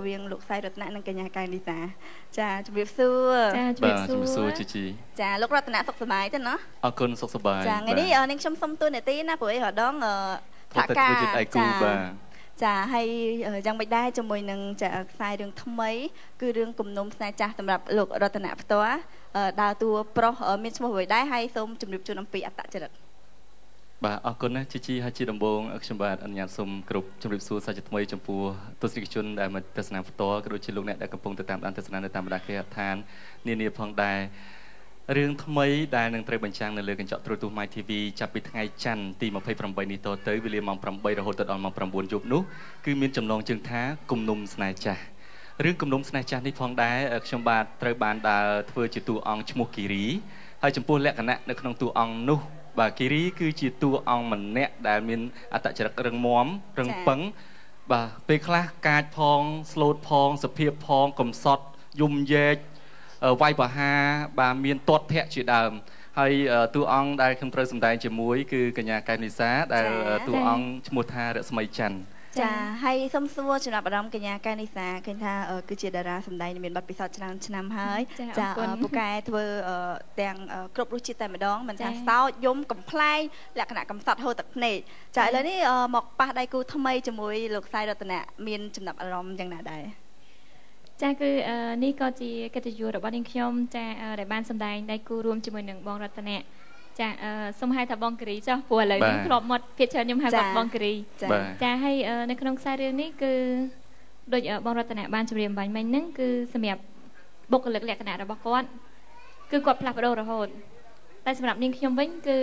viên lục sai rốt nặng nâng cái nhà cài đi chà chụp việc xưa chụp xưa chị chà lúc rốt nặng sọc sờ bài thế nó cơn sọc sờ bài chà ngày đi nên trong sông tôi này tí na buổi ở đó thả ca chà hay trong bạch đai cho mình nâng chà sai đường thâm mấy cứ đường cùng nôm sai chà tầm đập lục rốt nặng toa đào tua pro ở miền sông buổi đai hay sông chụp được cho năm pi ắt tạ chật bà ở con này chị hay chị đồng bông ở trong bà anh nhàn sum group trong lịch sử sai chật mấy trong pua tôi sẽ chọn đại một test nam to cái đôi chị lúc này đã cầm pung từ tam anh test nam từ tam đã khai thán niên phong đài riêng thâm mấy đài nâng trai bánh tráng nâng lừaกันเจาะ True to My TV จับไปថ្ងៃច័ន្ទទី28នេះតទៅវេលាម៉ោង8រហូតដល់ម៉ោង9យប់នោះគឺមានចំណងជើងថាគំនុំស្នេហ៍ចាស់រឿងគំនុំស្នេហ៍ចាស់នេះផងដែរខ្ញុំបាទត្រូវបានដើរធ្វើជាតួអង្គឈ្មោះគិរីហើយចំពោះលក្ខណៈនៅក្នុងតួអង្គនោះបាទគិរីគឺជាតួអង្គម្នាក់ដែលមានអត្តចរិតរឹងមាំរឹងប៉ឹងបាទពេលខ្លះកាចផងស្លូតផងសភាពផងកំសត់យំយែកវាយបហាបាទមានទាត់ធាក់ជាដើមហើយតួអង្គដែលខ្ញុំត្រូវសម្ដែងជាមួយគឺកញ្ញាកែវនីសាដែលតួអង្គឈ្មោះថារស្មីច័ន្ទចាហើយសូមសួរចំណាប់អារម្មណ៍កញ្ញាកែវនីសាឃើញថាគឺជាតារាសម្ដែងមានបទពិសោធន៍ច្រើនឆ្នាំហើយចាពូកែធ្វើទាំងគ្រប់រសជាតិតែម្ដងមិនថាសោតយំកំ pl ែងលក្ខណៈកំសត់ហូរទឹកភ្នែកចាឥឡូវនេះមកប៉ះដៃគូថ្មីជាមួយលោកសាយរតនៈមានចំណាប់អារម្មណ៍យ៉ាងណាដែរចាគឺនេះក៏ជាកិត្តិយសរបស់នាងខ្ញុំចាដែលបានសម្ដែងដៃគូរួមជាមួយនឹងបងរតនៈចាសូមហៅថាបងគិរីចុះព្រោះឥឡូវនេះធ្លាប់មកភាគច្រើនខ្ញុំហៅគាត់បងគិរីចាហើយនៅក្នុងខ្សែរឿងនេះគឺដូចបងរតនៈបានជម្រាបបាញ់មិញហ្នឹងគឺសម្រាប់បុគ្គលិកលក្ខណៈរបស់គាត់គឺគាត់ផ្លាស់ប្ដូររហូតតែសម្រាប់នាងខ្ញុំវិញគឺ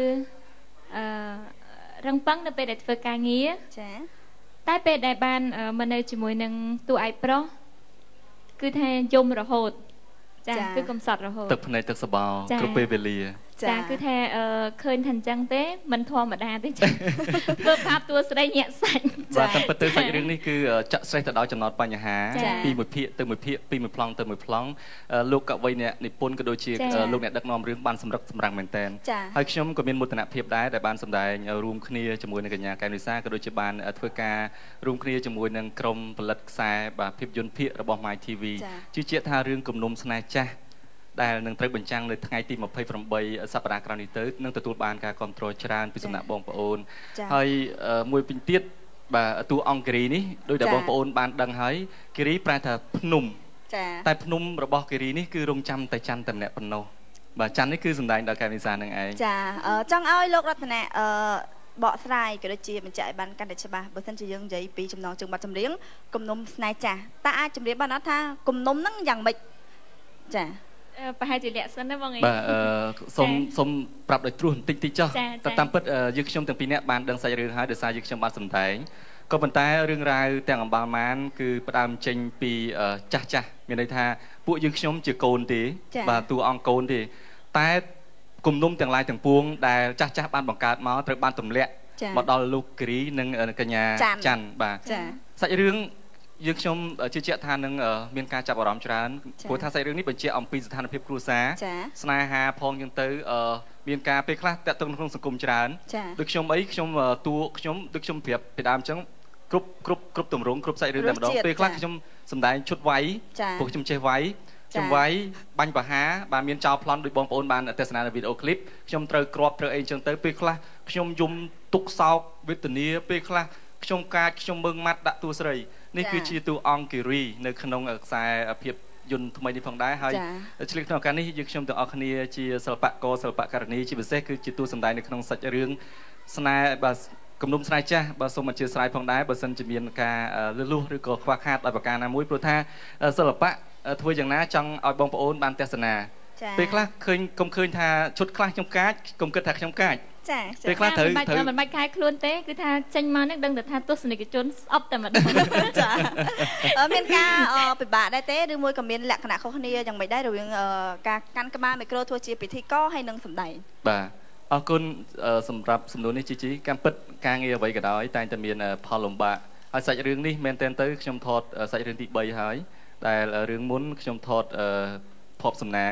រឹងប៉ឹងនៅពេលដែលធ្វើការងារចាតែពេលដែលបានមកនៅជាមួយនឹងតួឯកប្រុសគឺថាយំរហូតចាគឺកំសត់រហូតទឹកភ្នែកទឹកសបោគ្រប់ពេលវេលាចាគឺថាឃើញថាអញ្ចឹងទេមិនធម្មតាទេចាធ្វើបាបតួស្រីញាក់សាច់បាទតាមពិតទៅសាច់រឿងនេះគឺចាក់ស្រេះទៅដោយចំណត់បញ្ហាពីមួយភាគទៅមួយភាគពីមួយប្លង់ទៅមួយប្លង់លោកកវីអ្នកនិពន្ធក៏ដូចជាលោកអ្នកដឹកនាំរឿងបានសម្រាំងមែនតើហើយខ្ញុំក៏មានមោទនភាពដែរដែលបានសម្ដែងរួមគ្នាជាមួយនឹងកញ្ញាកែវនីសាក៏ដូចជាបានធ្វើការរួមគ្នាជាមួយនឹងក្រុមផលិតខ្សែបាទភាពយន្តភាគរបស់ My TV ជឿជាក់ថារឿងគំនុំស្នេហ៍ចាស់ដែលនឹងត្រូវបញ្ចាំងនៅថ្ងៃទី28សប្តាហ៍ក្រោយនេះទៅនឹងទទួលបានការគ្រប់គ្រងច្រើនពីសំណាក់បងប្អូនហើយមួយវិញទៀតបាទតួអង្គគិរីនេះដោយតែបងប្អូនបានដឹងហើយគិរីប្រែថាភ្នំតែភ្នំរបស់គិរីនេះគឺរងចាំតែច័ន្ទតែម្នាក់ប៉ុណ្ណោះបាទច័ន្ទនេះគឺសម្ដែងដល់កែវនីសានឹងឯងចាចង់ឲ្យលោករតនៈបកស្រាយក៏ដូចជាបញ្ជាក់ឲ្យបានកាន់តែច្បាស់បើមិនជាយើងនិយាយពីចំណងជើងបទចម្រៀងគំនុំស្នេហ៍ចាស់តើអាចជម្រាបបានអត់ថាគំនុំហ្នឹងយ៉ាងម៉េចចាប្រហែលជាលក្ខសិនណាបងបាទសូមប្រាប់ដោយត្រួសបន្តិចចុះតែតាមពិតយើងខ្ញុំទាំងពីរនាក់បានដឹងសាច់រឿងហើយដោយសារយើងខ្ញុំបានសម្ដែងក៏ប៉ុន្តែរឿងរ៉ាវទាំងអំបាលម៉ានគឺផ្ដើមចេញពីចាស់មានន័យថាពួកយើងខ្ញុំជាកូនទេបាទតួអង្គកូនទេតែគំនុំទាំងឡាយទាំងពួងដែលចាស់បានបង្កើតមកត្រូវបានទម្លាក់មកដល់លោកគិរីនិងកញ្ញាច័ន្ទបាទសាច់រឿងយើងខ្ញុំជឿជាក់ថានឹងមានការចាប់អារម្មណ៍ច្រើនព្រោះថាសាច់រឿងនេះបញ្ជាក់អំពីស្ថានភាពគ្រួសារស្នេហាផងយ៉ាងទៅមានការពេលខ្លះតាក់ទងក្នុងសង្គមច្រើនដូចខ្ញុំខ្ញុំដូចខ្ញុំប្រាប់ពីដើមអញ្ចឹងគ្រប់ទម្រង់គ្រប់សាច់រឿងតែម្ដងពេលខ្លះខ្ញុំសម្ដែងឈុតវាយព្រោះខ្ញុំចេះវាយខ្ញុំវាយបាញ់បហាបាទមានចោលប្លន់ដោយបងប្អូនបានទស្សនានៅវីដេអូឃ្លីបខ្ញុំត្រូវគ្រាប់ត្រូវអីអញ្ចឹងទៅពេលខ្លះខ្ញុំយំទុកសោកវេទនាពេលខ្លះខ្ញុំកាចខ្ញុំមើងម៉ាត់ដាក់តួស្រីនេះគឺជាតួអង្គគិរីនៅក្នុងខ្សែភាពយន្តថ្មីនេះផងដែរហើយឆ្លៀតក្នុងឱកាសនេះយើងខ្ញុំទាំងអស់គ្នាជាសិល្បករសិល្បករនីជាពិសេសគឺជាតួសម្ដែងនៅក្នុងសាច់រឿងស្នេហ៍បាទគំនុំស្នេហ៍ចាស់បាទសូមអធិស្ឋានផងដែរបើសិនជាមានការលឺលួសឬក៏ខ្វះខាតដោយប្រការណាមួយព្រោះថាសិល្បៈធ្វើយ៉ាងណាចង់ឲ្យបងប្អូនបានទស្សនាពេលខ្លះកុំឃើញថាឈុតខ្លះខ្ញុំកាចកុំគិតថាខ្ញុំកាចចាពេលខ្លះត្រូវមិនបាច់ខែខ្លួនទេគឺថាចេញមកនេះដឹងតែថាទស្សនិកជនស្អប់តែម្ដងចាមានការពិបាកដែរទេឬមួយក៏មានលក្ខណៈខុសគ្នាយ៉ាងម៉េចដែររវាងការកាន់ក្បាលមីក្រូធ្វើជាពិធីករហើយនិងសម្ដែងបាទអរគុណសម្រាប់សំណួរនេះជីកម្មពិតការងារអ្វីក៏ដោយតែងតែមានផលលំបាកហើយសាច់រឿងនេះមែនទែនទៅខ្ញុំថតសាច់រឿងទី3ហើយដែលរឿងមុនខ្ញុំថតភពសំណាង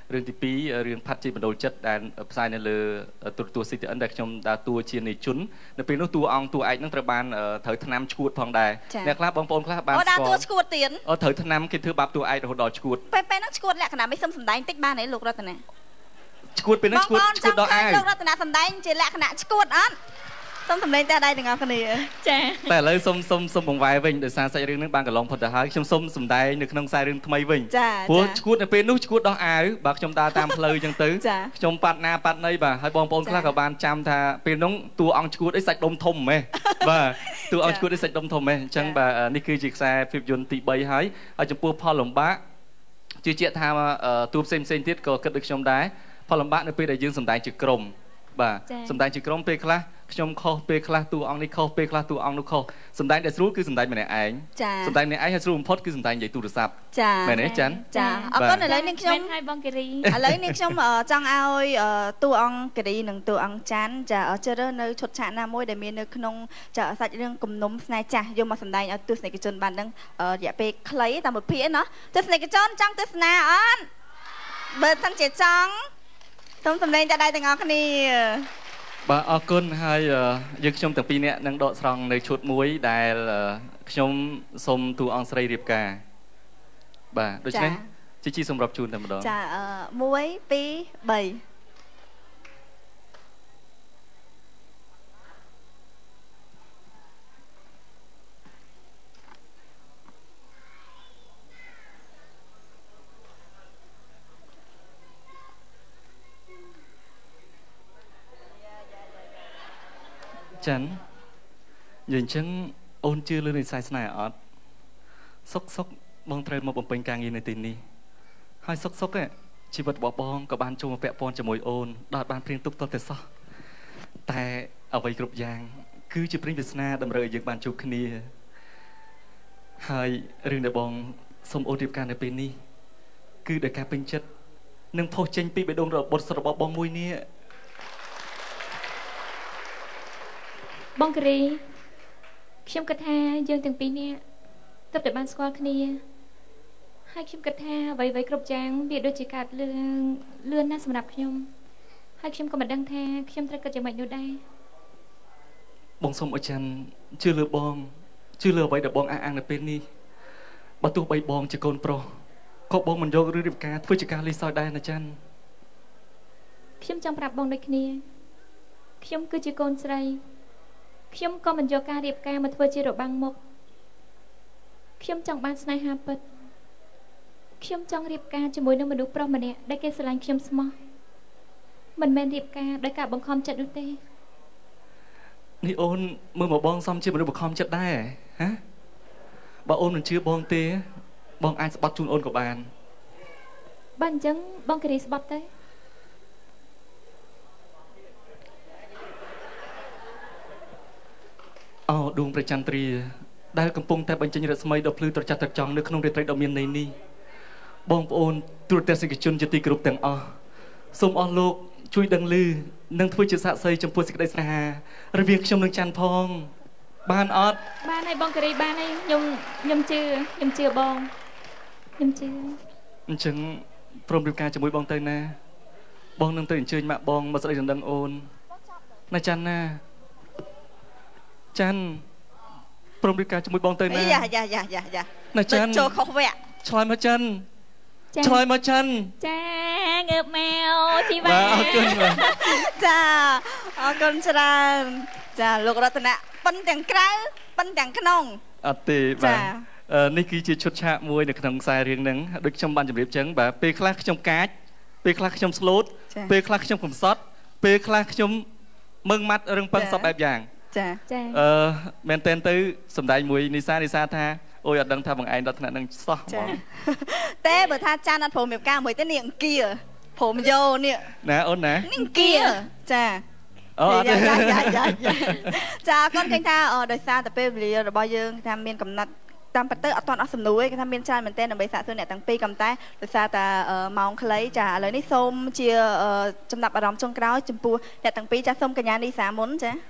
រឿងទី2រឿងផាត់ជាបណ្ដូលចិត្តដែលផ្សាយនៅលើទូរទស្សន៍ CTN ដែលខ្ញុំដើរតួជានៃជននៅពេលនោះតួអង្គតួឯកនឹងត្រូវបានត្រូវថ្នាំឈួតផងដែរអ្នកខ្លះបងប្អូនខ្លះបានស្គាល់ដើរតួឈួតទៀតត្រូវថ្នាំគេធ្វើបាបតួឯករហូតដល់ឈួតពេលហ្នឹងឈួតលក្ខណៈមិនសុំសម្ដែងតិចបានទេលោករតនាឈួតពេលហ្នឹងឈួតដល់អាវលោករតនាសម្ដែងជាលក្ខណៈឈួតអត់សូមសម្ដែងតែដៃទាំងអស់គ្នាចាតែឥឡូវសូមបង្វែរវិញដោយសារសាច់រឿងហ្នឹងបានកន្លងផុតទៅហើយខ្ញុំសូមសម្ដែងនៅក្នុងខ្សែរឿងថ្មីវិញព្រោះឈួតនៅពេលនោះឈួតដោះអាវបាទខ្ញុំដើរតាមផ្លូវអញ្ចឹងទៅខ្ញុំប៉ាត់ណាប៉ាត់ណីបាទហើយបងប្អូនខ្លះក៏បានចាំថាពេលនោះតួអង្គឈួតអីសាច់ដុំធំហ្មងបាទតួអង្គឈួតអីសាច់ដុំធំហ្មងអញ្ចឹងបាទនេះគឺជាខ្សែភាពយន្តទី3ហើយចំពោះផលលំបាកជឿជាក់ថាតួផ្សេងទៀតក៏គិតដូចខ្ញុំដែរផលលំបាកនៅពេលដែលយើងសម្ដែងជាក្រុមបាទសម្ដែងជាក្រុមពេលខ្លះខ្ញុំខុសពេលខ្លះតួអង្គនេះខុសពេលខ្លះតួអង្គនោះខុសសម្ដែងដែលស្រួលគឺសម្ដែងម្នាក់ឯងសម្ដែងម្នាក់ឯងហើយស្រួលបំផុតគឺសម្ដែងនិយាយទូរស័ព្ទមែនទេចាចាអរគុណឥឡូវនេះខ្ញុំឲ្យបងគិរីឥឡូវនេះខ្ញុំចង់ឲ្យតួអង្គគិរីនិងតួអង្គច័ន្ទចាជ្រើសរើសនៅឈុតឆាកណាមួយដែលមាននៅក្នុងចាសាច់រឿងគំនុំស្នេហ៍ចាស់យកមកសម្ដែងឲ្យទស្សនិកជនបានដឹងរយៈពេលខ្លីតាមមួយភាគណាទស្សនិកជនចង់ទស្សនាអត់បើសិនជាចង់សូមសម្ដែងតែដៃទាំងអស់គ្នាបាទអរគុណហើយយើងខ្ញុំទាំងពីរនាក់នឹងដកស្រង់នៅឈុតមួយដែលខ្ញុំសូមតួអង្គស្រីរៀបការបាទដូច្នេះជីសម្រាប់ជូនតែម្ដងចា1 2 3 ចាន់និយាយអញ្ចឹងអូនជឿលើនិស្ស័យស្នេហ៍អត់សុកបងត្រូវមកបំពេញការងារនៅទីនេះហើយសុកជីវិតរបស់បងក៏បានចូលមកពាក់ព័ន្ធជាមួយអូនដល់បានព្រៀងទុកតតែសោះតែអ្វីគ្រប់យ៉ាងគឺជាព្រិញវាសនាតម្រូវឲ្យយើងបានជួបគ្នាហើយរឿងដែលបងសូមអូនរៀបការនៅពេលនេះគឺដោយការពេញចិត្តនឹងផុសចេញពីបេះដូងរបស់សុទ្ធរបស់បងមួយនេះបងគិរីខ្ញុំគិតថាយើងទាំងពីរនាក់ទើបតែបានស្គាល់គ្នាហើយខ្ញុំគិតថាអ្វីៗគ្រប់យ៉ាងវាដូចជាកើតលឿនណាស់សម្រាប់ខ្ញុំហើយខ្ញុំក៏មិនដឹងថាខ្ញុំត្រូវគិតយ៉ាងម៉េចនោះដែរបងសូមអរចាន់ជឿលើបងជឿលើអ្វីដែលបងអះអាងនៅពេលនេះបើទោះបីបងជាកូនប្រុសក៏បងមិនយករឿងរៀបការធ្វើជាការលេងសើចដែរណាចាន់ខ្ញុំចង់ប្រាប់បងដូចគ្នាខ្ញុំគឺជាកូនស្រីខ្ញុំក៏មិនយកការរៀបការមកធ្វើជារបាំងមុខខ្ញុំចង់បានស្នេហាពិតខ្ញុំចង់រៀបការជាមួយនឹងមនុស្សប្រុសម្នាក់ដែលគេស្រឡាញ់ខ្ញុំស្មោះមិនមែនរៀបការដោយការបង្ខំចិត្តនោះទេនេះអូនមើលមកបងសំជាមនុស្សបង្ខំចិត្តដែរហ៎បើអូនមិនជឿបងទេបងអាចស្បត់ជូនអូនក៏បានបើអញ្ចឹងបងគិរីស្បត់ទេអូដួងព្រះចន្ទ្រាដែលកំពុងតែបញ្ចេញរស្មីដ៏ភ្លឺត្រចះត្រចង់នៅក្នុងរាត្រីដ៏មានន័យនេះបងប្អូនទូរទស្សនិកជនជាទីគោរពទាំងអស់សូមអស់លោកជួយដឹងឮនិងធ្វើជាសាក្សីចំពោះសេចក្តីស្នេហារវាងខ្ញុំនិងច័ន្ទផងបានអត់បានហើយបងគិរីបានហើយខ្ញុំជឿបងខ្ញុំជឿអញ្ចឹងព្រមរៀបការជាមួយបងទៅណាបងនឹងទៅអញ្ជើញម៉ាក់បងមកស្ដីដណ្ដឹងអូនណាច័ន្ទណាច័ន្ទព្រមរៀបការជាមួយបងទៅណាយ៉ាណាច័ន្ទចូលខុសវគ្គឆ្លើយមកច័ន្ទឆ្លើយមកច័ន្ទចាងើបមកជីវ៉ាអរគុណចាអរគុណច្រើនចាលោករតនៈប៉ិនទាំងក្រៅប៉ិនទាំងក្នុងអត់ទេបាទនេះគឺជាឈុតឆាកមួយនៅក្នុងខ្សែរឿងហ្នឹងដូចខ្ញុំបានជម្រាបចឹងបាទពេលខ្លះខ្ញុំកាចពេលខ្លះខ្ញុំស្លូតពេលខ្លះខ្ញុំកំសត់ពេលខ្លះខ្ញុំមើងម៉ាត់រឹងប៉ឹងសពបែបយ៉ាងចាមែនតើទៅសំដែងមួយនីសាថាអូយអត់ដឹងថាបងឯងដល់ថ្នាក់នឹងសោះហ្មងតែបើថាចានអត់ព្រមរៀបការមួយទេនេះអង្គាព្រមយោនេះណាអូនណានេះអង្គាចាអូអត់ចាគាត់ឃើញថាដោយសារតែពេលវេលារបស់យើងថាមានកំណត់តាមពិតទៅអត់ទាន់អស់សំណួរទេគេថាមានច្រើនមែនទែនដើម្បីសាកសួរអ្នកទាំងពីរក៏តែដោយសារតែម៉ោងខ្លីចាឥឡូវនេះសូមជាចំណាប់អារម្មណ៍ចុងក្រោយចំពោះអ្នកទាំងពីរចាសូមកញ្ញានីសាមុនចា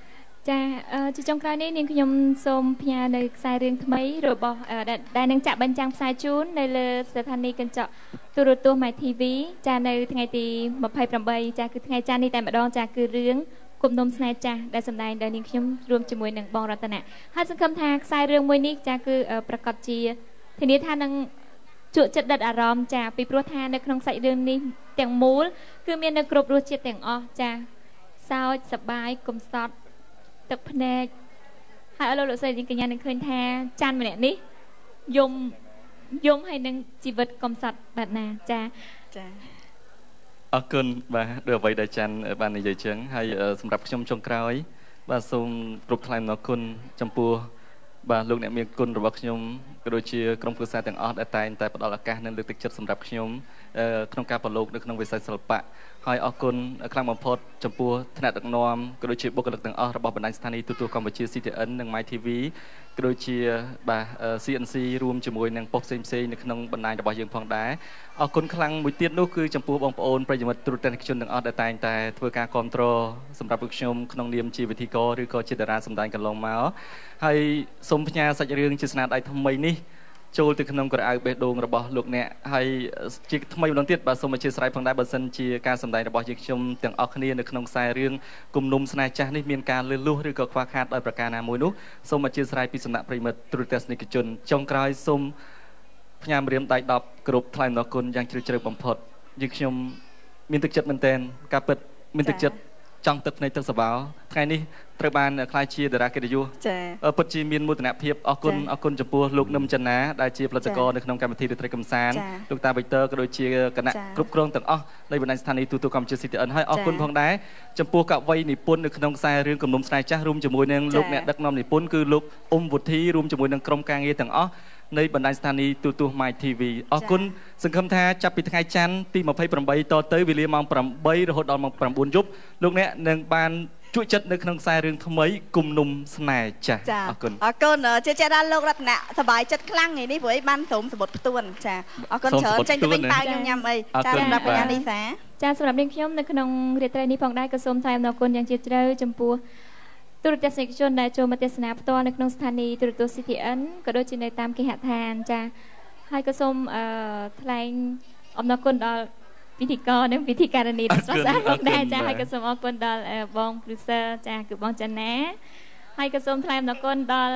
ចាជាចុងក្រោយនេះនាងខ្ញុំសូមផ្ញើនៅខ្សែរឿងថ្មីរបស់ដែលនឹងចាក់បញ្ចាំងផ្សាយជូននៅលើស្ថានីយកញ្ចក់ទូរទស្សន៍ My TV ចានៅថ្ងៃទី28ចាគឺថ្ងៃច័ន្ទនេះតែម្ដងចាគឺរឿងគំនុំស្នេហ៍ចាស់ដែលសម្ដែងដោយនាងខ្ញុំរួមជាមួយនឹងបងរតនៈហើយសង្ឃឹមថាខ្សែរឿងមួយនេះចាគឺប្រកាសជាធានាថានឹងជក់ចិត្តដិតអារម្មណ៍ចាពីព្រោះថានៅក្នុងសាច់រឿងនេះទាំងមូលគឺមាននៅគ្រប់រសជាតិទាំងអស់ចាសើចសប្បាយកំសត់ទឹកភ្នែកហើយអរលោកស្រីនាងកញ្ញានឹងឃើញថាច័ន្ទម្នាក់នេះយំហើយនឹងជីវិតកំសត់បែបណាចាអរគុណបាទដូចអ្វីដែលច័ន្ទបាននិយាយចឹងហើយសម្រាប់ខ្ញុំចុងក្រោយបាទសូមគ្រប់ថ្លែងអំណរគុណចំពោះបាទលោកអ្នកមានគុណរបស់ខ្ញុំក៏ដូចជាក្រុមគ្រួសារទាំងអស់ដែលតែងតែផ្ដល់ឱកាសនិងលើកទឹកចិត្តសម្រាប់ខ្ញុំក្នុងការប្រឡូកនៅក្នុងវិស័យសិល្បៈហើយអរគុណខ្លាំងបំផុតចំពោះថ្នាក់ដឹកនាំក៏ដូចជាបុគ្គលិកទាំងអស់របស់បណ្ដាញស្ថានីយទូតកម្ពុជា CTN និង My TV ក៏ដូចជាបាទ CNC រួមជាមួយនឹងប៉ុស្តិ៍ផ្សេងៗនៅក្នុងបណ្ដាញរបស់យើងផងដែរអរគុណខ្លាំងមួយទៀតនោះគឺចំពោះបងប្អូនប្រិយមិត្តទូរទស្សនិកជនទាំងអស់ដែលតែងតែធ្វើការគាំទ្រសម្រាប់ខ្ញុំក្នុងនាមជាវិទ្យាករឬក៏ជាតារាសម្ដែងកន្លងមកហើយសូមផ្ញើសាច់រឿងជាស្នាដៃថ្មីនេះចូលទៅក្នុងក្រអៅបេះដូងរបស់លោកអ្នកហើយជាថ្មីម្ដងទៀតបាទសូមអធិស្ឋានផងដែរបើសិនជាការសម្ដែងរបស់យើងខ្ញុំទាំងអស់គ្នានៅក្នុងខ្សែរឿងគំនុំស្នេហ៍ចាស់នេះមានការលឺលួសឬក៏ខ្វះខាតដោយប្រការណាមួយនោះសូមអធិស្ឋានពីសំណាក់ប្រិមិត្តទូរទស្សនិកជនចុងក្រោយសូមផ្ញើម្រាមដៃ10គ្រប់ថ្លែងអំណរគុណយ៉ាងជ្រាលជ្រៅបំផុតយើងខ្ញុំមានទឹកចិត្តមែនទែនការពិតមានទឹកចិត្តចង់ទឹកភ្នែកទឹកសបោថ្ងៃនេះត្រូវបានខ្លាយជាតារាកិត្តិយសពិតជាមានមោទនភាពអរគុណចំពោះលោកនឹមចិន្នាដែលជាផលិតករនៅក្នុងកម្មវិធីរាត្រីកម្សាន្តលោកតាវិទ័រក៏ដូចជាគណៈគ្រប់គ្រងទាំងអស់នៃបណ្ដាញស្ថានីយទូតកម្ពុជា CTN ហើយអរគុណផងដែរចំពោះកវីនិពន្ធនៅក្នុងខ្សែរឿងគំនុំស្នេហ៍ចាស់រួមជាមួយនឹងលោកអ្នកដឹកនាំនិពន្ធគឺលោកអ៊ុំវុធីរួមជាមួយនឹងក្រុមការងារទាំងអស់នៃបណ្ដាញស្ថានីយទូរ My TV អរគុណសង្ឃឹមថាចាប់ពីថ្ងៃច័ន្ទទី28តទៅវេលាម៉ោង8រហូតដល់ម៉ោង9យប់លោកអ្នកនឹងបានជួយចិត្តនៅក្នុងខ្សែរឿងថ្មីគំនុំស្នេហ៍ចាស់អរគុណជាចាស់លោករតនៈសប្បាយចិត្តខ្លាំងថ្ងៃនេះព្រោះឯងបានសូមសម្បត្តិផ្ទួនចាអរគុណច្រើនចេញទៅវិញតើញ៉ាំអីចាសម្រាប់កញ្ញានីសាចាសម្រាប់នាងខ្ញុំនៅក្នុងរាត្រីនេះផងដែរក៏សូមថ្លែងអំណរគុណយ៉ាងជ្រាលជ្រៅចំពោះទូរទស្សនិកជនដែលចូលមកទស្សនាផ្ទាល់នៅក្នុងស្ថានីយទូរទស្សន៍ CTN ក៏ដូចជានៅតាមគេហដ្ឋានចាហើយក៏សូមថ្លែងអំណរគុណដល់ពិធីករនិងពិធីការិនីដ៏ស្រស់ស្អាតផងដែរចាហើយក៏សូមអរគុណដល់បង producer ចាគឺបងច័ន្ទណាហើយក៏សូមថ្លែងអំណរគុណដល់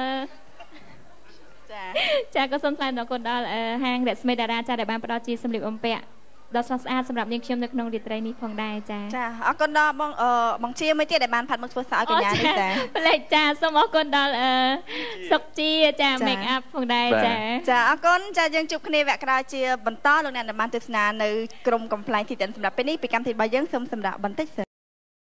ចាក៏សូមថ្លែងអំណរគុណដល់ហាងរស្មីតារាចាដែលបានផ្ដល់ជាសម្លៀកបំពាក់ដ៏ស្រស់ស្អាតសម្រាប់នាងខ្ញុំនៅក្នុងរាត្រីនេះផងដែរចាអរគុណដល់បងជាមួយទៀតដែលបានផាត់មុខធ្វើសើកញ្ញានេះចាប្លែកចាសូមអរគុណដល់សុកជាចា make up ផងដែរចាអរគុណចាយើងជួបគ្នាវគ្គក្រោយជាបន្តលោកអ្នកបានទស្សនានៅក្រុមកំ pl សម្រាប់ពេលនេះពីកម្មវិធីរបស់យើងសូមសម្រាប់បន្តិច